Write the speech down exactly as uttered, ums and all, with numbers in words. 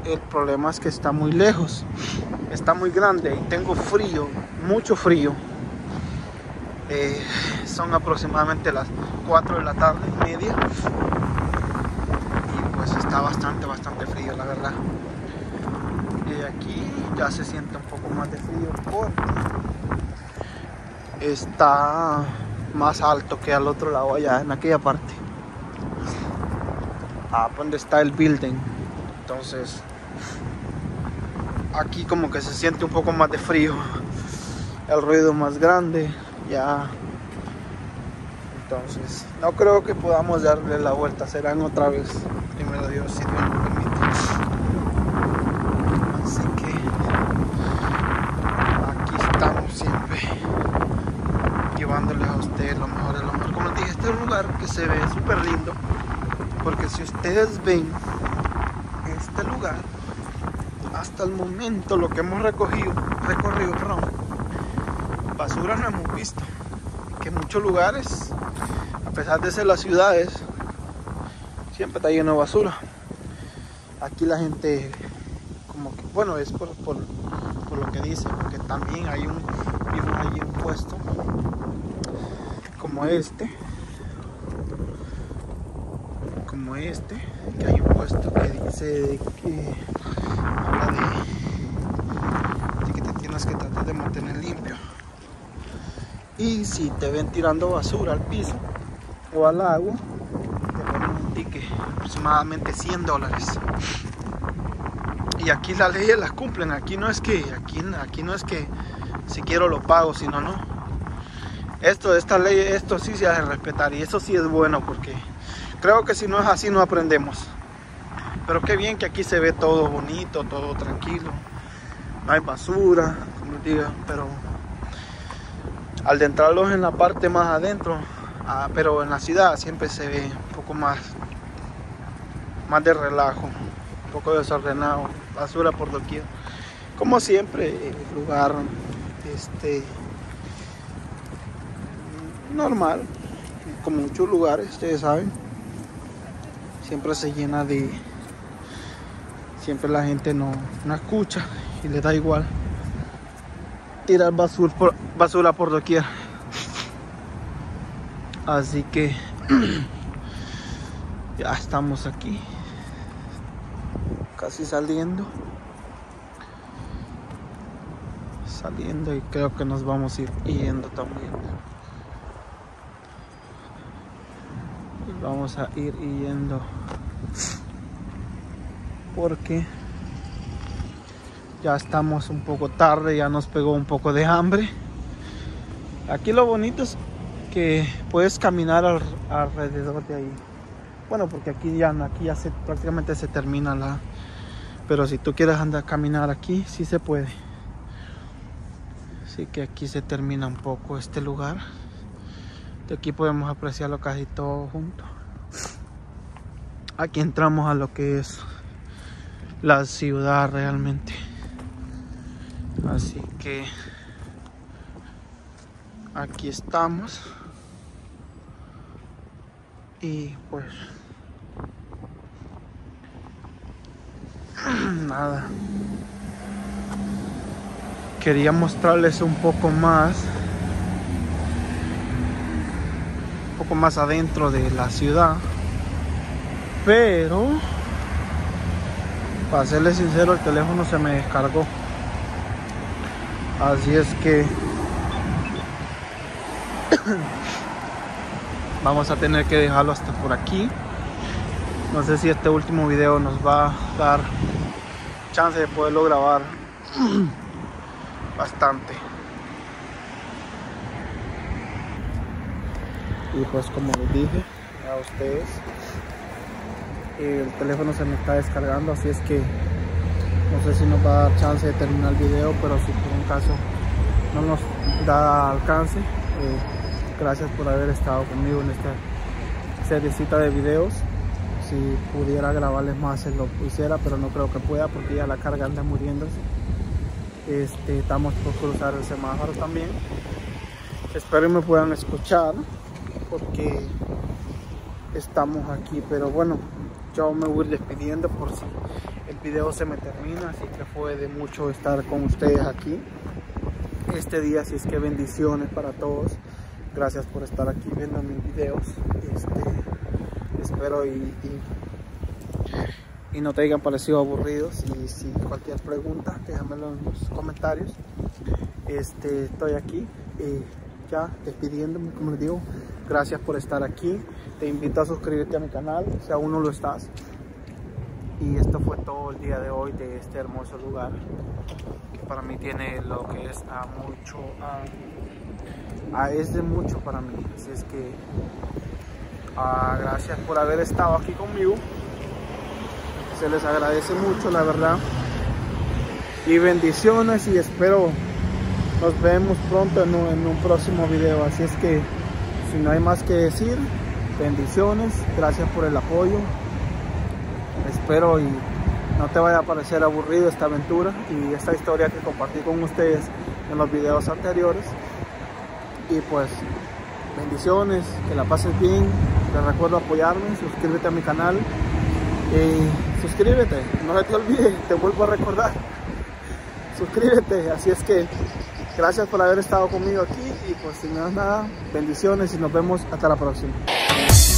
el problema es que está muy lejos, está muy grande y tengo frío, mucho frío. Eh, son aproximadamente las cuatro de la tarde, media, y pues está bastante, bastante frío, la verdad. Y aquí ya se siente un poco más de frío porque está más alto que al otro lado, allá en aquella parte, ah, donde está el building. Entonces aquí como que se siente un poco más de frío, el ruido más grande ya. Entonces no creo que podamos darle la vuelta, serán otra vez, primero Dios, si Dios nos permite. Así que aquí estamos siempre llevándoles a ustedes lo mejor de lo mejor. Como les dije, este es un lugar que se ve súper lindo, porque si ustedes ven este lugar, hasta el momento lo que hemos recogido, recorrido, perdón, basura no hemos visto. Que en muchos lugares, a pesar de ser las ciudades, siempre está lleno de basura. Aquí la gente, como que, bueno, es por, por, por lo que dice, porque también hay un, vimos allí un puesto como este, como este, que hay un puesto que dice que habla de, de que te tienes que tratar de mantener limpio. Y si te ven tirando basura al piso o al agua, te ponen un ticket, aproximadamente cien dólares. Y aquí las leyes las cumplen. Aquí no es que, aquí, aquí no es que si quiero lo pago, sino no. Esto, esta ley, esto sí se hace respetar, y eso sí es bueno, porque creo que si no es así no aprendemos. Pero qué bien que aquí se ve todo bonito, todo tranquilo. No hay basura, como diga, pero al adentrarlos en la parte más adentro, ah, pero en la ciudad siempre se ve un poco más, más de relajo, un poco desordenado, basura por doquier. Como siempre, el lugar este, normal, como muchos lugares, ustedes saben, siempre se llena de, siempre la gente no, no escucha y le da igual tirar basura por, basura por doquier. Así que ya estamos aquí, casi saliendo, saliendo y creo que nos vamos a ir yendo también. Vamos a ir yendo porque ya estamos un poco tarde, ya nos pegó un poco de hambre. Aquí lo bonito es que puedes caminar al, alrededor de ahí. Bueno, porque aquí ya, aquí ya se, prácticamente se termina la... Pero si tú quieres andar a caminar aquí, sí se puede. Así que aquí se termina un poco este lugar. De aquí podemos apreciarlo casi todo junto. Aquí entramos a lo que es la ciudad realmente. Así que aquí estamos. Y pues nada, quería mostrarles un poco más un poco más adentro de la ciudad, pero para serles sincero, el teléfono se me descargó, así es que vamos a tener que dejarlo hasta por aquí. No sé si este último video nos va a dar chance de poderlo grabar bastante. Y pues como les dije a ustedes, el teléfono se me está descargando, así es que no sé si nos va a dar chance de terminar el video, pero si por un caso no nos da alcance, eh, gracias por haber estado conmigo en esta seriecita de videos. Si pudiera grabarles más, se lo hiciera, pero no creo que pueda porque ya la carga anda muriéndose. Este, estamos por cruzar el semáforo también. Espero que me puedan escuchar porque estamos aquí, pero bueno, yo me voy despidiendo por si el video se me termina, así que fue de mucho estar con ustedes aquí este día. Así es que bendiciones para todos. Gracias por estar aquí viendo mis videos. Este, espero y, y, y no te hayan parecido aburridos. Y si cualquier pregunta, déjamelo en los comentarios. Este, estoy aquí eh, ya despidiéndome, como les digo. Gracias por estar aquí. Te invito a suscribirte a mi canal si aún no lo estás. Y esto fue todo el día de hoy de este hermoso lugar, que para mí tiene lo que es a mucho, a, a es de mucho para mí. Así es que a, gracias por haber estado aquí conmigo. Se les agradece mucho, la verdad. Y bendiciones, y espero nos vemos pronto en un, en un próximo video. Así es que si no hay más que decir, bendiciones, gracias por el apoyo. Espero y no te vaya a parecer aburrido esta aventura y esta historia que compartí con ustedes en los videos anteriores. Y pues bendiciones, que la pases bien. Te recuerdo apoyarme, suscríbete a mi canal y suscríbete, no se te olvide, te vuelvo a recordar, suscríbete. Así es que gracias por haber estado conmigo aquí y pues sin más nada, bendiciones y nos vemos hasta la próxima.